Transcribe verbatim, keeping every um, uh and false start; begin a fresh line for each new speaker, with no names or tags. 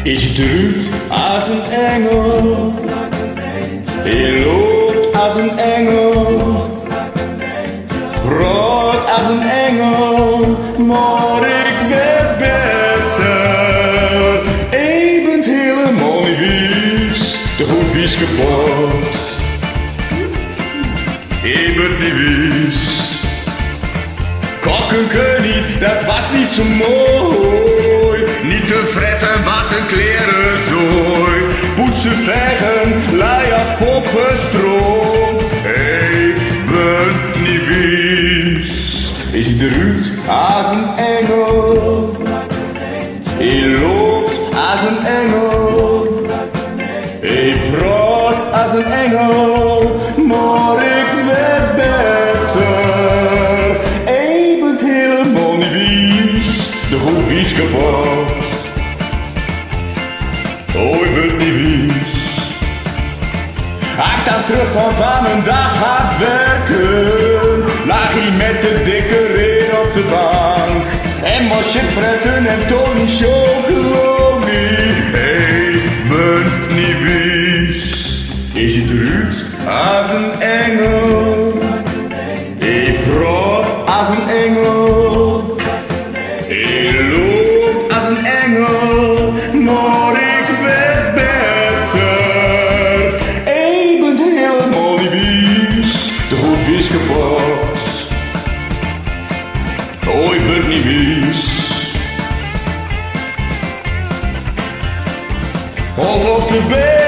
Is het eruit als een engel? Je loopt als een engel, rood als een engel, maar ik weet beter. Ik ben helemaal niet wies, de hoef is kapot. Ik ben niet wies. Kokken kun niet, dat was niet zo mooi. Niet te fretten wat een kleren zooi. Poetsen, vegen, leien, poppen, stroom. Ik ben niet wies. Is hij eruit als een engel? Hij loopt als een engel. Hij praat als een engel, maar ik weet beter. Ik ben helemaal niet wies, de hoef is kapot. Oh, ik ben niet wies. Als ik dan terugkwam van mijn dag hard werken, lag hij met de dikke reet op de bank. En moest je fretten en Tony chocolade. Ik ben niet wies. Is het eruit als een engel? Ik praat als een engel. Ik loop als een engel, maar ik weet beter. Ik ben helemaal niet wies, de hoef is kapot. Oh, ik ben niet wies. Hold op de been.